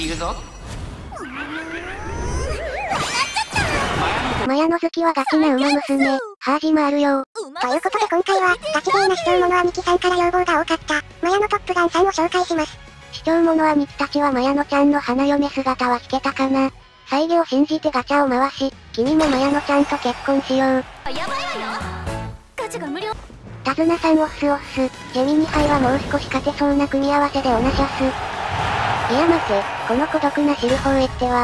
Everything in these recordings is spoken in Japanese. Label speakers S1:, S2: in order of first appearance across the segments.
S1: いるぞ。
S2: マヤの好きはガチな馬娘、ハージもあるよ。
S3: ということで今回は、ガチ勢な視聴者兄貴さんから要望が多かった、マヤのトップガンさんを紹介します。
S2: 視聴者兄貴たちはマヤノちゃんの花嫁姿は引けたかな。再現を信じてガチャを回し、君もマヤノちゃんと結婚しよう。
S4: やばいわよ。ガチャが無料。
S2: タズナさんオッスオッス、ジェミニ杯はもう少し勝てそうな組み合わせでオナシャス。いや待て、この孤独なシルフォーエっては。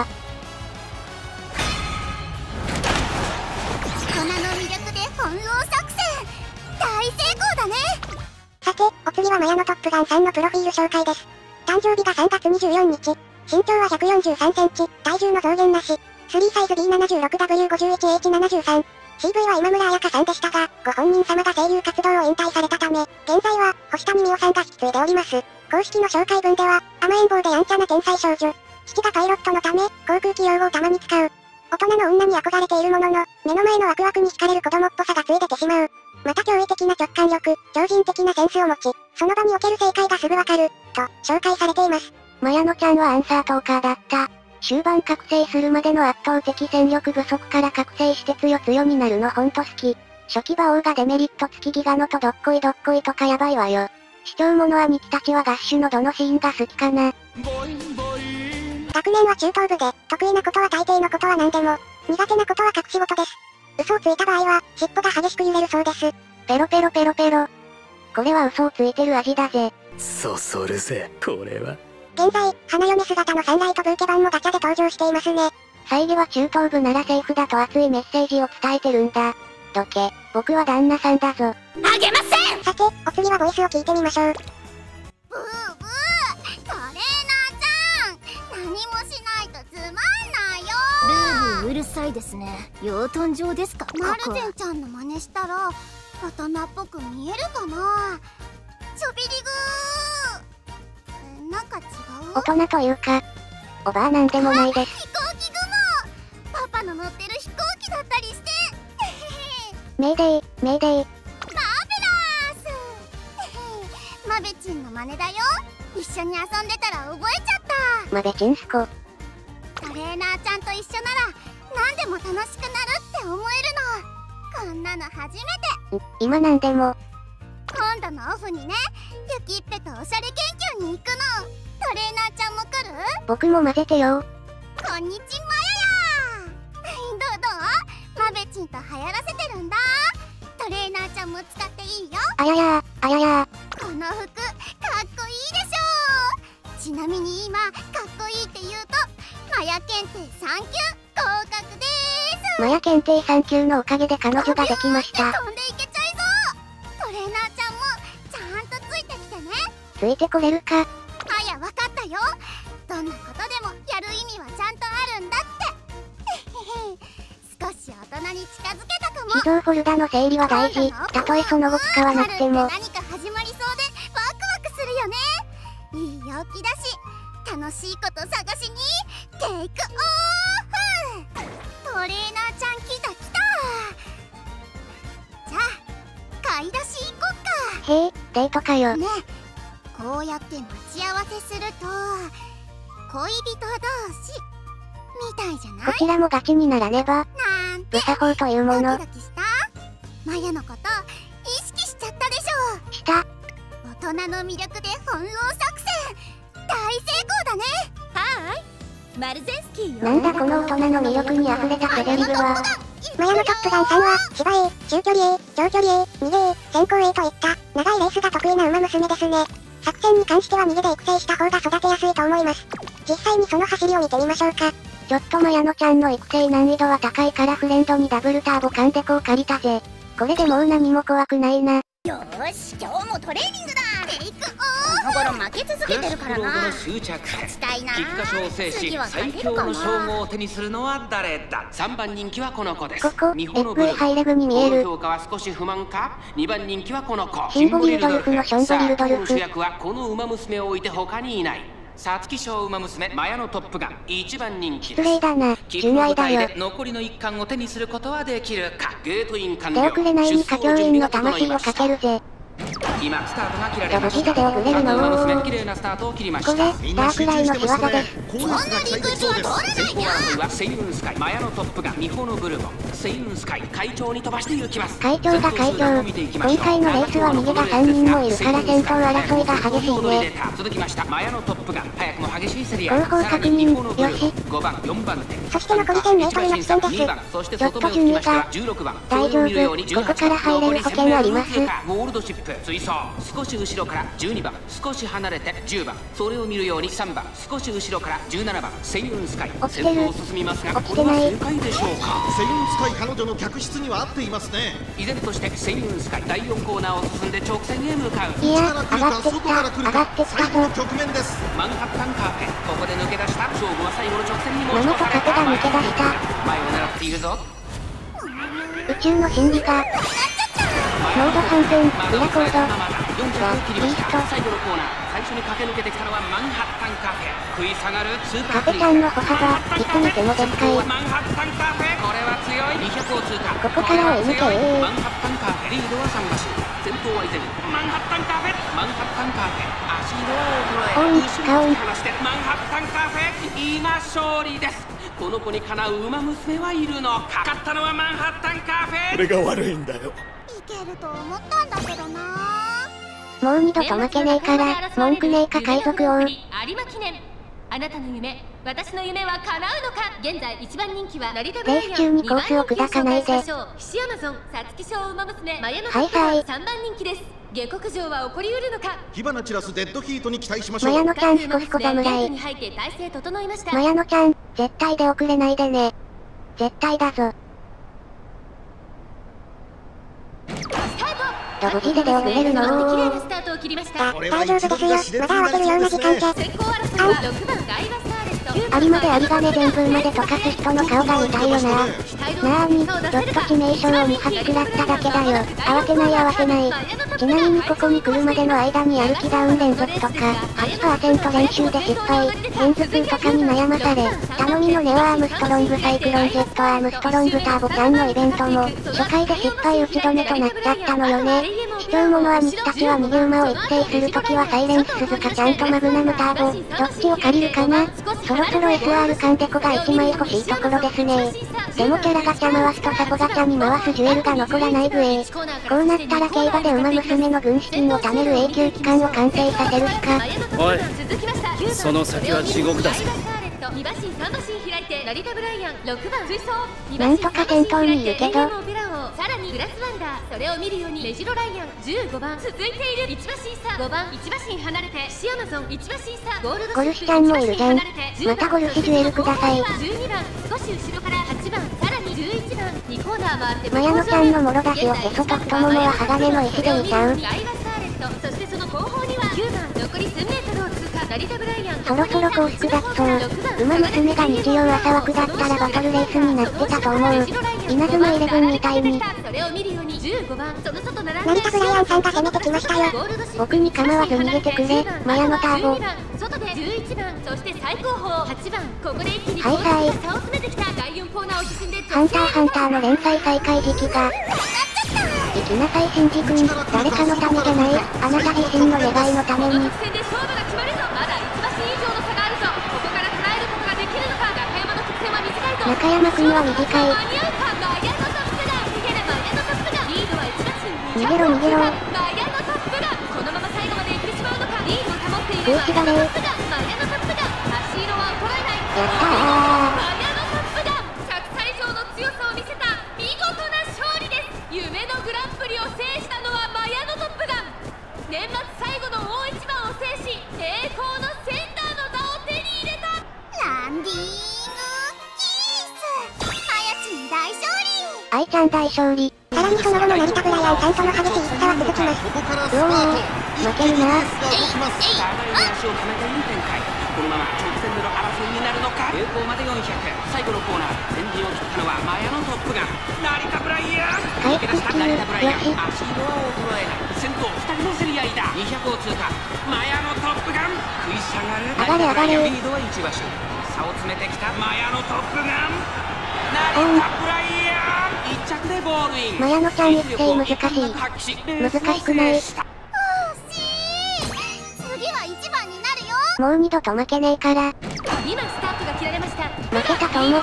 S4: 大人の魅力で翻弄作戦、大成功だね。
S3: さて、お次はマヤのトップガンさんのプロフィール紹介です。誕生日が3月24日。身長は143センチ、体重の増減なし。3サイズ B76W51H73。CV は今村彩香さんでしたが、ご本人様が声優活動を引退されたため、現在は、星谷美桜さんが引き継いでおります。公式の紹介文では、甘えん坊でやんちゃな天才少女。父がパイロットのため、航空機用語をたまに使う。大人の女に憧れているものの、目の前のワクワクに惹かれる子供っぽさがついでてしまう。また驚異的な直感力、超人的なセンスを持ち、その場における正解がすぐわかる、と、紹介されています。
S2: マヤノちゃんはアンサートーカーだった。終盤覚醒するまでの圧倒的戦力不足から覚醒して強になるのほんと好き。初期馬王がデメリット付きギガノとどっこいとかやばいわよ。視聴者兄貴たちはガッシュのどのシーンが好きかな。
S3: 学年は中等部で、得意なことは大抵のことは何でも、苦手なことは隠し事です。嘘をついた場合は、尻尾が激しく揺れるそうです。
S2: ペロペロペロペロ。これは嘘をついてる味だぜ。
S5: そそるぜ、これは。
S3: 現在、花嫁姿のサンライトブーケ版もガチャで登場していますね。
S2: 再現は中等部ならセーフだと熱いメッセージを伝えてるんだ。どけ、僕は旦那さんだぞ。
S4: あげません。
S3: さて、お次はボイスを聞いてみましょう。
S4: ブーブー、トレーナーちゃん、何もしないとつまんないよ。
S6: ブーブーうるさいですね。養豚場ですか。
S4: マルゼンちゃんの真似したら大人っぽく見えるかな。ちょびりぐー、なんか違う。
S2: 大人というか、おばあなんでもないです。
S4: 飛行機雲、パパの乗ってる飛行機だったりして。
S2: メイデー、メイデー。
S4: マーベラース。マベチンの真似だよ。一緒に遊んでたら覚えちゃった。
S2: マベチンスコ。
S4: トレーナーちゃんと一緒なら何でも楽しくなるって思えるの。こんなの初めて。
S2: 今なんでも。
S4: 今度のオフにね、ゆきっぺとおしゃれ研究に行くの。トレーナーちゃんも来る？
S2: 僕も混ぜてよ。
S4: こんにちまやや。どうマベチンと流行らせてるんだ。トレーナーちゃんも使っていいよ。
S2: あややー、あやや
S4: ー。この服かっこいいでしょ。ちなみに今かっこいいって言うとマヤ検定3級合格でーす。
S2: マヤ検定3級のおかげで彼女ができました。
S4: 飛んでいけちゃいそう。トレーナーちゃんもちゃんとついてきてね。
S2: ついてこれるか。
S4: マヤわかったよ。どんなことでもやる意味はちゃんとあるんだって。少し大人に近づけたかも。
S2: 起動フォルダの整理は大事。たとえその後使わなくても。
S4: 何か始まりそうでワクワクするよね。いい陽気だし、楽しいこと探しにテイクオフ。トレーナーちゃん来た。じゃあ買い出し行こっ
S2: か。へえ、デートかよ。
S4: ねえ、こうやって待ち合わせすると恋人同士みたいじゃない？
S2: こちらもガチにならねば。
S4: なんて
S2: 無作法というもの。
S4: ドキドキした？マヤのこと意識しちゃったでしょ。
S2: した。
S4: 大人の魅力で翻弄作戦、大成功だね。
S6: はーい、マルゼンスキーよ。
S2: なんだこの大人の魅力に溢れたセベリブは。
S3: マヤのトップガンさんは、芝 A、中距離 A、長距離 A、逃げ A、先行 A といった長いレースが得意な馬娘ですね。作戦に関しては逃げで育成した方が育てやすいと思います。実際にその走りを見てみましょうか。
S2: ちょっとマヤノちゃんの育成難易度は高いからフレンドにダブルターボカンデコを借りたぜ。これでもう何も怖くないな。
S6: よーし、今日もトレーニングだ。
S4: テイクオフ。
S6: この頃負け続けてるからな。
S1: 勝ちたいな。菊花賞を制し最強の称号を手にするのは誰だ。3番人気はこの子です。
S2: ここ、FA ハイレグに見える。
S1: 評価は少し不満か。2番人気はこの子。
S2: シンボリルドルフのションボリルドルフ。
S1: 主役はこの馬娘を置いて他にいない。皐月賞馬娘マヤのトップガン1番人気です。
S2: 失礼だな、純愛だよ。
S1: 残りの一冠を手にすることはできるか。ゲートイン完了。
S2: 出遅れないに歌教員の魂をかけるぜ。
S1: 今スタートが切られました。
S2: ドブジで出遅れるの
S1: 馬娘綺麗なスタートを切りました。
S2: これ、ダークライの仕業です。
S4: そんな陸上は通らない
S1: 先行争いはセイウンスカイ、マヤのトップガン、ミホのブルボン、セイウンスカイ、会長に飛ばしていきます。
S2: 会長が会長。今回のレースは右が3人もいるから先頭争いが激しいね。
S1: 続きましたマヤのトップガン、早くも激しい競り合い。
S2: 後方確認、よし。
S1: 5番、4番手。
S3: そして残り1000メートルの地点です。
S1: そして外目をつきましては16番。
S2: 大丈夫、ここから入れる保険あります。
S1: ゴールドシップ、追走。少し後ろから12番、少し離れて10番。それを見るように3番、少し後ろから17番。セイウンスカイ。先頭を進みますが、これは正解でしょうか。
S7: セイウンスカイ彼女の客室には合っていますね。
S1: 依然としてセイウンスカイ第4コーナーを進んで直線へ向かう。
S2: いや、上がってきた、上がってきたぞ。
S7: 局面です。
S1: マンハッタンカーペ、ここで抜け出した。勝負は最後の直線に持ち
S2: ママとカテが抜け出した。
S1: 前を狙っているぞ。
S2: 宇宙の真理が。モード3分、裏コード。
S1: リースト。最後のコーナー、最初に駆け抜けてきたのはマンハッタンカーペ。食い下がるスーパー
S2: カペちゃんの歩幅、いつ見てもでっかい。
S1: マンハッタンカーペ、これは強い。200を通過。
S2: ここからを MK。
S1: マンハッタンカーペ、リードは桟橋。先頭は以前。マンハッタンカーペ、マンハッタンカーペ。足色を衰え、後ろを離してマンハッタンカーペ、今勝利です。この子にかなう馬娘はいるのか。勝ったのはマンハッタンカーペ。
S7: これが悪いんだよ。
S4: いけると思ったんだけどな。
S2: もう二度と負けねえから、文句ねえか海賊王。
S6: 有馬記念。あなたの夢、私の夢は叶うのか。現在一番人気は成田ブライアン。
S2: レース中にコースを砕かないで。
S6: 菱アマゾン、皐月賞馬娘、マヤの
S2: はいはい。
S6: 3番人気です。下克上は起こりうるのか。
S7: 火花散らすデッドヒートに期待しましょう。
S2: マヤノちゃん少し小侍。
S6: に入って体勢整いました。
S2: マヤノちゃん、絶対で遅れないでね。絶対だぞ。ドブジで出遅れるの
S6: 綺麗なスタートを切りました。
S3: 大丈夫ですよ。まだ慌てるような時間じゃ。
S6: 先行争いは6番ガイバスターレット。
S2: 有馬で有金全部まで溶かす人の顔が見たいよな。なーに、ちょっと致命傷を2発食らっただけだよ。慌てない慌てない。ちなみにここに来るまでの間に歩きダウン連続とか、8% 練習で失敗、片頭痛とかに悩まされ、頼みのネオアームストロングサイクロンジェットアームストロングターボちゃんのイベントも、初回で失敗打ち止めとなっちゃったのよね。視聴者はミスたちは逃げ馬を一斉するときはサイレンス鈴鹿ちゃんとマグナムターボ、どっちを借りるかな。そろそろ SR カンデコが1枚欲しいところですね。でもキャラガチャ回すとサポガチャに回すジュエルが残らないブエこうなったら競馬で馬娘の軍資金を貯める永久期間を完成させるしか。
S5: おい、その先は地獄だぜ。
S6: 2馬身3馬身開いて成田ブライアン6番追走。
S2: なんとか先頭にいるけど、
S6: さらにグラスワンダー、それを見るようにメジロライアン15番続いている。1馬身差5番1馬身離れてシアマゾン1馬身差ゴールド
S2: ゴルシちゃんもいるじゃん。またゴルシジュエルください。
S6: 12番少し後ろから8番さらに11番2コーナー回って
S2: マヤノちゃんのもろ出しをへそと太ももは鋼の石でいいじゃん。
S6: ガイバスターレット、そしてその後方には9番残り1000メートルを通過成田ブライアン。
S2: そろそろコース下っそう。馬娘が日曜朝枠だったらバトルレースになってたと思う。稲妻イレブンみたいに。
S6: それを見るように15番その外並んで
S3: 成田ブライアンさんが攻めてきましたよ。
S2: 僕に構わず逃げてくれ、マヤノターボ。
S6: 外で11番、そして最高峰8番、ここで一気に
S2: はいはい
S6: 差を詰めてきた。第4コーナーを進んで
S2: ハンターハンターの連載再開時期が。行きなさいシンジ君、誰かのためじゃない、あなた自身の願いのために。
S6: この直線で勝負が決まるぞ。まだ1馬身以上の差があるぞ。ここから捉えることができるのか。中山の直線は短いぞ。
S2: 中山君は短い。
S6: 間に合うか。マヤのトップだ。逃げるマヤのトップだ。リードは1馬身
S2: 逃げろ逃げろ。
S6: マヤのトップだ。このまま最後まで行ってしまうのか。リードを保っている
S2: 空気だね。
S6: マヤのトップだ。足色は衰えない。
S2: やったー。
S6: マヤのトップだ。100歳以上の強さを見せた見事な勝利です。夢のグランプリを制したのはマヤのトップガン。年末最後の大一番を制し、栄光のセンターの座を手に入れた。
S4: ランディングキース、あやちん大勝利。
S2: 愛ちゃん大勝利。
S3: さらにその後の成田ブライアンさんとの激しい戦は続きます。
S7: ここからス
S2: うおー、
S7: タート。
S2: 負けるな。
S1: 足を溜めている展開。このまま直線での争いになるのか。栄光まで400、最後のコーナー先陣を切ったのはマヤのトップガン成田ブライアン。抜け出した成田ブライアン、足色は衰えない。先頭2人の競り合いだ。200を通過、マヤのトップガン食い下がる。
S2: 上がれ上がれ。
S1: リードは1馬身差を詰めてきたマヤのトップガン成田ブライアン1着でゴールイン。
S2: マヤノちゃん一斉難しい。難しくない。 もう二度と負けねえから。
S6: 今スタートが切られました。
S2: 負けたと思った。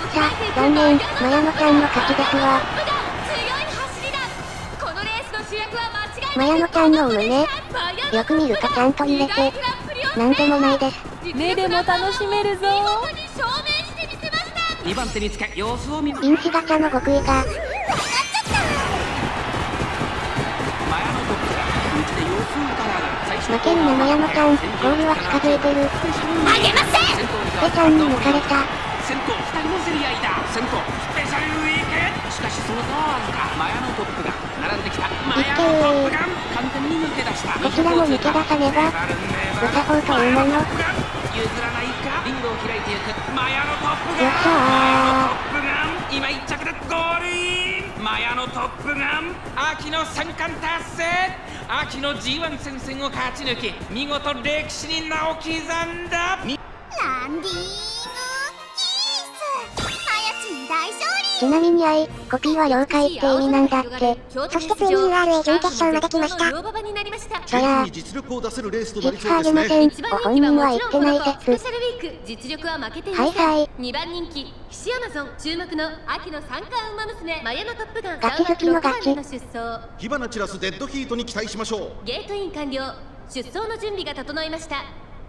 S2: 残念、マヤノちゃんの勝ちですわ。
S6: 強い走りだ。このレースの主役は間違いない。
S2: マヤノちゃんの胸。よく見るかちゃんと入れて。なんでもないです。
S6: 目でも楽しめるぞ。見事に証明してみせました。
S1: 2番手につけ様子を見ます。
S2: インチガチャの極意が。負けるなマヤノちゃん、ゴールは近づいてる。
S4: あげません。
S2: スペちゃんに抜かれた。
S1: 先頭2人の競り合いだ。先頭スペシャルウィーク。しかしその差はわずか。マヤのトップが並んできた。マヤのトップが完全に抜け出した。
S2: こちらも抜け出さねば。無作法というもの。
S1: 譲らないか。リードを開いていく。マヤのトップが。
S2: よっしゃ
S1: ー。今1着でゴールイン。マヤのトップガン、秋の三冠達成。秋の G1 戦線を勝ち抜き、見事歴史に名を刻んだ。ランディングキース、
S4: 早ちに大勝利。
S2: ちなみにコピーは了解って意味なんだって。
S3: そしてついに URA 準決勝まで来ました。
S2: そりゃあ、
S7: 実力を出せるレースとなり
S2: 実はあげません。ご本人は言ってない説。
S6: 実力は負けてい
S2: ません。はいはい。
S6: 2番人気岸アマゾン、注目の秋の三冠馬娘マヤのトップガン。
S2: ガチ好きのガチ。
S7: 火花散らすデッドヒートに期待しましょう。
S6: ゲートイン完了。出走の準備が整いました。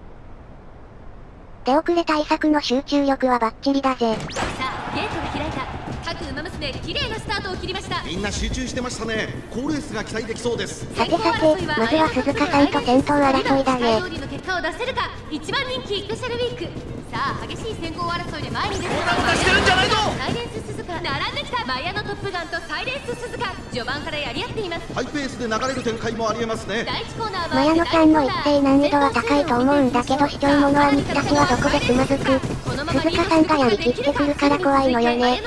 S2: 出遅れ対策の集中力はバッチリだぜ。
S6: さあゲートが開いた。各馬娘綺麗なスタートを切りました。
S7: みんな集中してましたね。好レースが期待できそうです。
S2: さてさて、まずは鈴鹿さんと先頭争いだね。
S6: 通りの結果を出せるか。1番人気スペシャルウィーク。さあ激しい先行争いで前に出る。
S7: してるんじゃないの。
S6: サイレンス鈴鹿並んできた。マヤのトップガンとサイレンス鈴鹿、序盤からやり合っています。
S7: ハイペースで流れる展開もありえますね。
S6: 第1コーナーは
S2: マヤノちゃんの一定難易度は高いと思うんだけど、視聴者は日立はどこでつまずく。鈴鹿さんがやりきってくるから怖いのよね。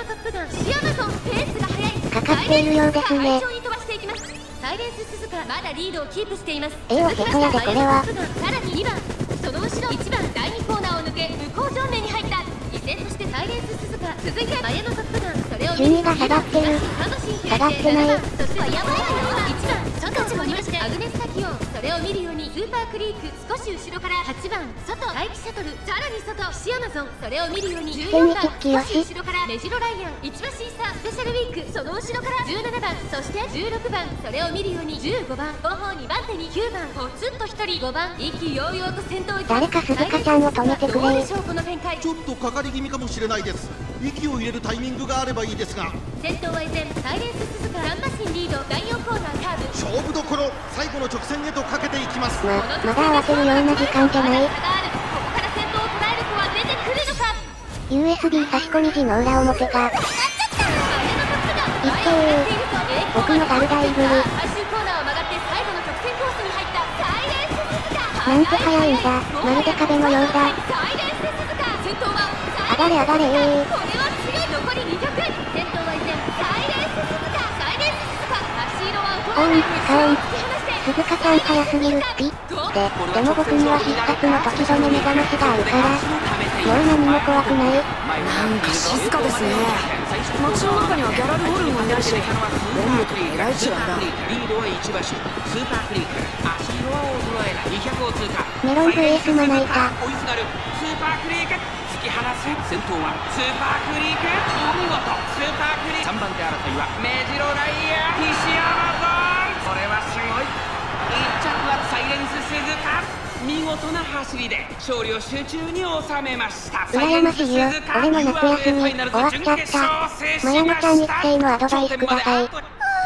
S2: かかっているようですね。
S6: サイレンス鈴鹿まだリードをキープしています。
S2: おへそやでこれは。
S6: さらに2番、その後ろ1番、第2コーナーを抜け向こう正面に入った。依然としてサイレンス鈴鹿、続いてマヤのトップガン。それを
S2: 順位が下がってる。下がってない。
S6: そしてマヤの1番外を取りましてアグネスタキオン。それを見るようにスーパークリーク少し後ろから8番外大気シャトル、さらに外シアマゾン。それを見るように14番少し後ろからメジロライアン、1馬審査スペシャルウィーク。その後ろから17番、そして16番。それを見るように15番後方2番手に9番ポツンと1人5番意気揚々と先頭。
S2: 誰か鈴鹿ちゃんを止めてくれ。
S6: どうでしょうこの展開。
S7: ちょっとかかり気味かもしれないです。息を入れるタイミングがあればいいですが。
S6: 先頭は依然サイレンス鈴鹿、3馬身リード。第4コーナーカーブ
S7: 勝負どころ、最後の直線へとかけていきます。
S2: まだ慌てるような時間じゃない。
S6: ここから先頭を捉える子は出てくるのか。
S2: USB 差し込み時の裏表が。僕のダルダイブル。
S6: 最終コーナーを曲がって最後の直線コースに入ったサイレンス鈴鹿。
S2: なんて速いんだ。まるで壁のようだ。
S6: サイレンス鈴鹿、先頭は
S2: 上がれ上がれ。
S6: これは強い。残り2曲。先頭は依然サイレンス鈴鹿、サイレンス鈴鹿。足色は衰えない。
S2: 鈴鹿さん速すぎるピッでも僕には必殺の時止め目覚ましがあるから、もう何も怖くない。
S8: なんか静かですね。街の中にはギャラルホルンもいないし、電力もえらい違いだ。
S1: リードは1馬身スーパークリーク。足色は衰えない。200を通過。
S2: メロン VS まな板。
S1: 追いすがるスーパークリーク。突き放す。先頭はスーパークリーク。お見事スーパークリーク。3番手争いはメジロライアン、西アマゾン。これはすごい。1着はサイレンス鈴鹿。見事な走りで勝利を手中に収めました。
S2: 羨ましいよ。俺の夏休み終わっちゃった。マヤノちゃん一斉のアドバイスください。
S4: 惜しい。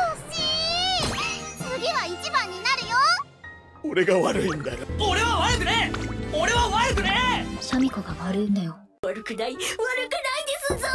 S4: 次は1番になるよ。
S7: 俺が悪いんだよ。
S1: 俺は悪くねえ。俺は悪くねえ。
S8: シャミ子が悪いんだよ。
S4: 悪くないですぞ。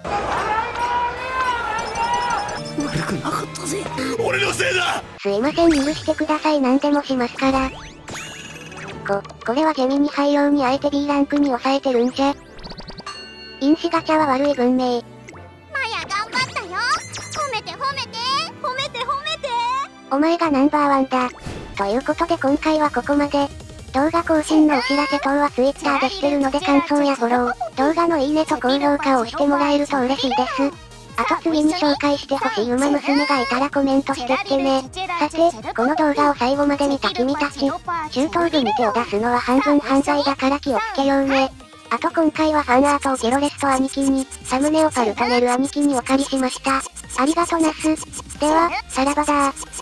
S7: 悪くなかったぜ。俺のせいだ。
S2: すいません、許してください。何でもしますから。これは地味にハイ用にあえて B ランクに抑えてるんじゃ。飲酒ガチャは悪い文明。
S4: マヤ頑張ったよ。褒めて褒めて褒めて褒めて。
S2: お前がナンバーワンだ。ということで今回はここまで。動画更新のお知らせ等は Twitter でしてるので感想やフォロー、動画のいいねと高評価を押してもらえると嬉しいです。 あと次に紹介してほしい馬娘がいたらコメントしてってね。さて、この動画を最後まで見た君たち、中等部に手を出すのは半分犯罪だから気をつけようね。あと今回はファンアートをゲロレスト兄貴に、サムネをパルトネル兄貴にお借りしました。ありがとなす。では、さらばだー。